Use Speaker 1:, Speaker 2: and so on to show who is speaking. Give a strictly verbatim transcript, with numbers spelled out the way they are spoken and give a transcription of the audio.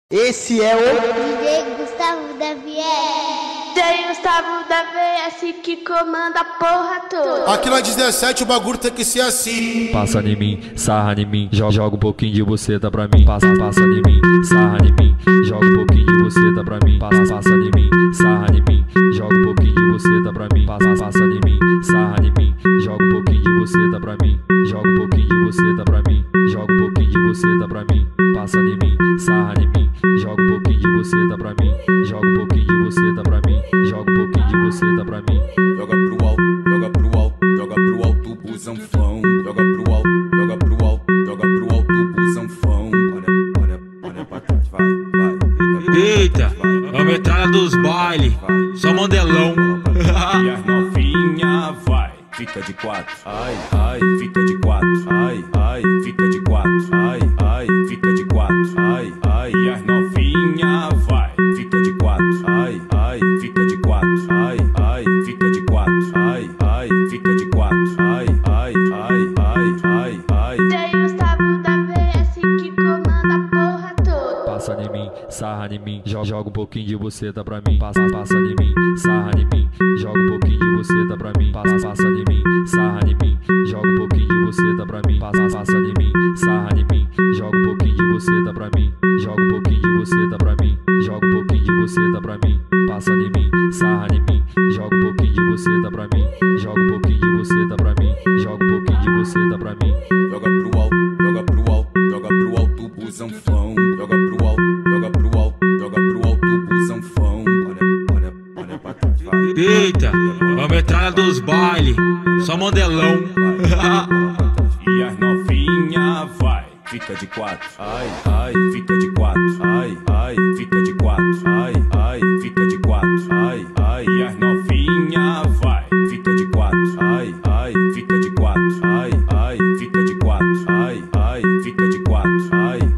Speaker 1: Esse é o
Speaker 2: D J Gustavo da V S.
Speaker 3: D J Gustavo da V S que comanda a porra toda.
Speaker 4: Aqui na dezessete o bagulho tem que ser assim.
Speaker 5: Passa em mim, sarra em mim, joga, joga um pouquinho de buceta pra mim. Passa, passa em mim, sarra em mim, joga um pouquinho de buceta pra mim. Passa, passa em mim, sarra em mim, joga um pouquinho de buceta pra mim. Passa, passa em mim, sarra em mim, joga um pouquinho de buceta pra mim. Joga um pouquinho de buceta pra mim, joga um pouquinho de buceta pra mim. Passa em mim, sarra em mim, joga um pouquinho de buceta pra mim. Joga um pouquinho de buceta pra mim, joga um pouquinho de buceta pra mim.
Speaker 6: Joga pro alto, joga pro alto, joga pro alto, busanfão. Joga pro alto, joga pro alto, joga pro alto, busanfão. Olha, olha, olha pra trás, vai, vai.
Speaker 7: Eita, a metralha dos baile, só mandelão.
Speaker 6: E as novinha vai, fica de quatro, ai, ai, fica de quatro, ai, ai, fica de quatro, ai, ai, fica de quatro, ai, ai. E as novinha vai, fica de quatro, ai, ai, fica de quatro, ai, ai, fica de quatro, ai, ai, fica de quatro, ai, ai, ai, ai, ai, ai.
Speaker 3: D J Gustavo da V S que comanda a porra toda.
Speaker 5: Passa em mim, sarra em mim, joga, joga um pouquinho de buceta pra mim. Passa, passa em mim, sarra em mim, joga um pouquinho de buceta pra mim. Passa, passa em mim, sarra em mim, joga um pouquinho de buceta pra mim. Passa, passa em mim, sarra em mim, joga um pouquinho de buceta pra mim. Joga um pouquinho de buceta pra mim, joga um pouquinho de buceta pra mim. Passa em mim, sarra em mim, joga um pouquinho de buceta pra mim. Joga um pouquinho de buceta pra mim, joga um pouquinho de buceta pra mim.
Speaker 6: Joga pro alto, joga pro alto, joga pro alto, busanfão. Joga pro alto, joga pro alto, joga pro alto, busanfão. Olha, olha, olha pra trás, vai.
Speaker 7: Eita, a metralha dos baile, só mandelão.
Speaker 6: E as novinha vai, fica de quatro, ai, ai, fica de quatro, ai, ai, fica de quatro, ai, ai, fica de quatro, ai, ai. E as novinha vai, fica de quatro, ai, ai, fica de quatro, ai, ai, fica de quatro, ai, ai, fica de quatro, ai.